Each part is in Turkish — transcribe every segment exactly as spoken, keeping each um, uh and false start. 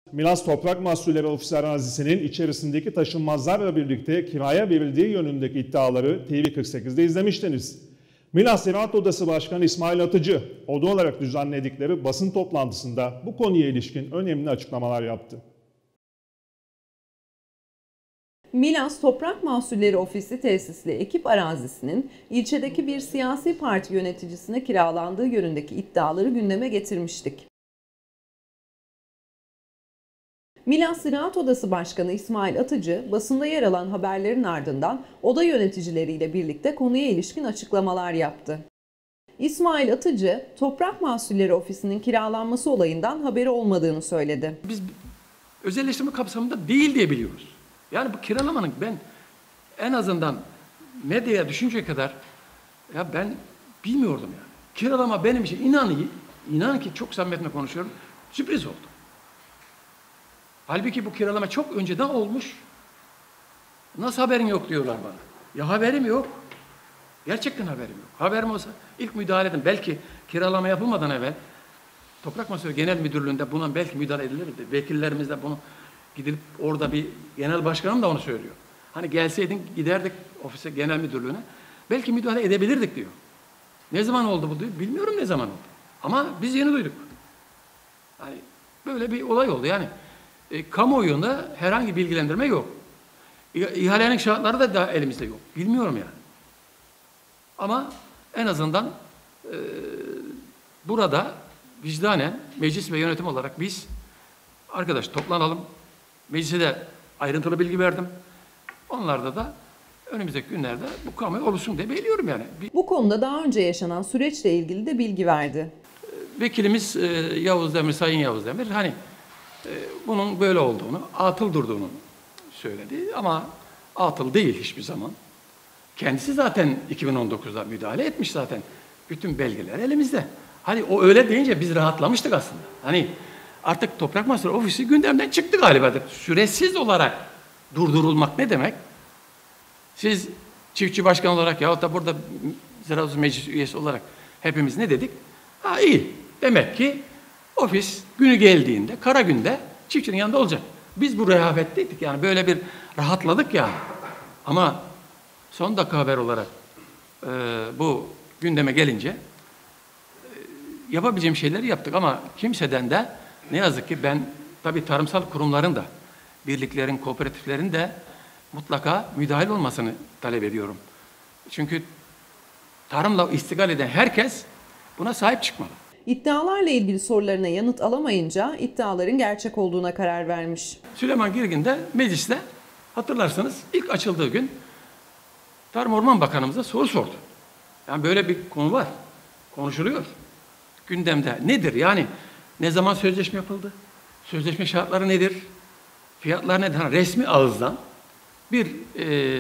Milas Toprak Mahsulleri Ofisi arazisinin içerisindeki taşınmazlarla birlikte kiraya verildiği yönündeki iddiaları T V kırk sekiz'de izlemiştiniz. Milas Ziraat Odası Başkanı İsmail Atıcı, oda olarak düzenledikleri basın toplantısında bu konuya ilişkin önemli açıklamalar yaptı. Milas Toprak Mahsulleri Ofisi tesisli ekip arazisinin ilçedeki bir siyasi parti yöneticisine kiralandığı yönündeki iddiaları gündeme getirmiştik. Milas Ziraat Odası Başkanı İsmail Atıcı, basında yer alan haberlerin ardından oda yöneticileriyle birlikte konuya ilişkin açıklamalar yaptı. İsmail Atıcı, Toprak Mahsulleri Ofisi'nin kiralanması olayından haberi olmadığını söyledi. Biz özelleştirme kapsamında değil diye biliyoruz. Yani bu kiralamanın ben en azından medyaya düşünceye kadar ya ben bilmiyordum yani. Kiralama benim için inan, inan ki çok samimiyetle konuşuyorum, sürpriz oldu. Halbuki bu kiralama çok önceden olmuş. Nasıl haberin yok diyorlar bana. Ya haberim yok. Gerçekten haberim yok. Haberim olsa ilk müdahale edin. Belki kiralama yapılmadan evvel Toprak Mahsulleri Genel Müdürlüğü'nde buna belki müdahale edilirdi. Vekillerimiz de bunu gidip orada bir genel başkanım da onu söylüyor. Hani gelseydin giderdik ofise genel müdürlüğüne. Belki müdahale edebilirdik diyor. Ne zaman oldu bu diyor. Bilmiyorum ne zaman oldu. Ama biz yeni duyduk. Hani böyle bir olay oldu yani. E, kamuoyunda herhangi bilgilendirme yok. İhalenin şartları da daha elimizde yok. Bilmiyorum yani. Ama en azından e, burada vicdanen meclis ve yönetim olarak biz arkadaş toplanalım. Meclise de ayrıntılı bilgi verdim. Onlarda da önümüzdeki günlerde bu kamuoyu oluşsun diye bekliyorum yani. Bu konuda daha önce yaşanan süreçle ilgili de bilgi verdi. Vekilimiz e, Yavuz Demir, Sayın Yavuz Demir hani e, bunun böyle olduğunu, atıl durduğunu söyledi ama atıl değil hiçbir zaman. Kendisi zaten iki bin on dokuz'da müdahale etmiş zaten. Bütün belgeler elimizde. Hani o öyle deyince biz rahatlamıştık aslında. Hani artık Toprak Mahsulleri Ofisi gündemden çıktı galiba. Süresiz olarak durdurulmak ne demek? Siz çiftçi başkan olarak yahut da burada Ziraat Odası Meclis üyesi olarak hepimiz ne dedik? Ha iyi. Demek ki ofis günü geldiğinde, kara günde çiftçinin yanında olacak. Biz bu rehavetteydik yani böyle bir rahatladık yani. Ama son dakika haber olarak e, bu gündeme gelince e, yapabileceğim şeyleri yaptık ama kimseden de ne yazık ki ben tabii tarımsal kurumların da, birliklerin, kooperatiflerin de mutlaka müdahil olmasını talep ediyorum. Çünkü tarımla istigal eden herkes buna sahip çıkmalı. İddialarla ilgili sorularına yanıt alamayınca iddiaların gerçek olduğuna karar vermiş. Süleyman Girgin de mecliste hatırlarsanız ilk açıldığı gün Tarım Orman Bakanımıza soru sordu. Yani böyle bir konu var. Konuşuluyor. Gündemde nedir? Yani ne zaman sözleşme yapıldı? Sözleşme şartları nedir? Fiyatlar nedir? Yani resmi ağızdan bir e,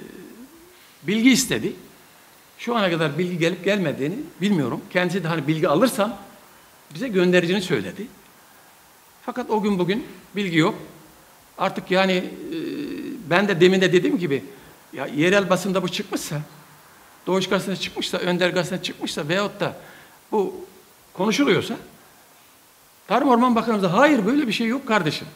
bilgi istedi. Şu ana kadar bilgi gelip gelmediğini bilmiyorum. Kendisi de hani bilgi alırsam bize göndereceğini söyledi. Fakat o gün bugün bilgi yok. Artık yani e, ben de demin de dediğim gibi ya yerel basında bu çıkmışsa, Doğuş Gazetesi'ne çıkmışsa, Önder Gazetesi'ne çıkmışsa veyahut da bu konuşuluyorsa Tarım Orman Bakanımıza hayır böyle bir şey yok kardeşim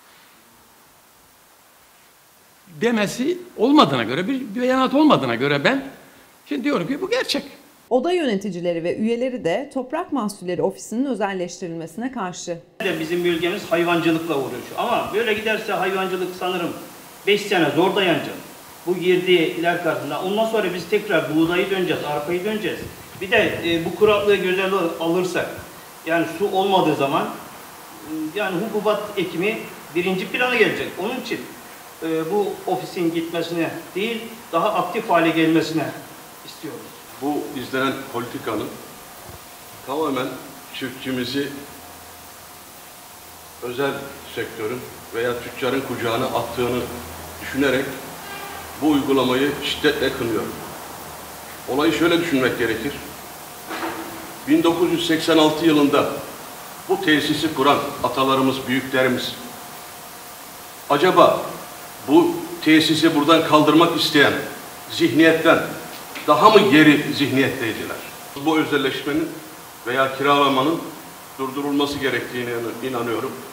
demesi olmadığına göre, bir beyanat olmadığına göre ben şimdi diyorum ki bu gerçek. Oda yöneticileri ve üyeleri de Toprak Mahsulleri Ofisi'nin özelleştirilmesine karşı. Bizim bölgemiz hayvancılıkla uğraşıyor ama böyle giderse hayvancılık sanırım beş sene zor dayanacak. Bu girdiği iler karşısında. Ondan sonra biz tekrar buğdayı döneceğiz, arpayı döneceğiz. Bir de e, bu kuraklığı göze alırsak, yani su olmadığı zaman yani hububat ekimi birinci plana gelecek. Onun için e, bu ofisin gitmesine değil, daha aktif hale gelmesine istiyoruz. Bu izlenen politikanın tamamen çiftçimizi özel sektörün veya tüccarın kucağına attığını düşünerek bu uygulamayı şiddetle kınıyorum. Olayı şöyle düşünmek gerekir. bin dokuz yüz seksen altı yılında bu tesisi kuran atalarımız, büyüklerimiz acaba bu tesisi buradan kaldırmak isteyen zihniyetten daha mı geri zihniyetteydiler? Bu özelleşmenin veya kiralamanın durdurulması gerektiğine inanıyorum.